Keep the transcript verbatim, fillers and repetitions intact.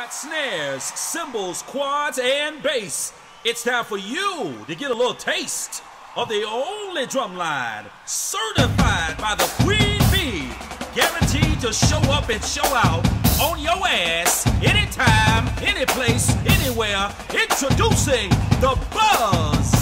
got snares, cymbals, quads, and bass. It's time for you to get a little taste of the only drum line certified by the Queen Bee, guaranteed to show up and show out on your ass anytime, any place, anywhere. Introducing the Buzz.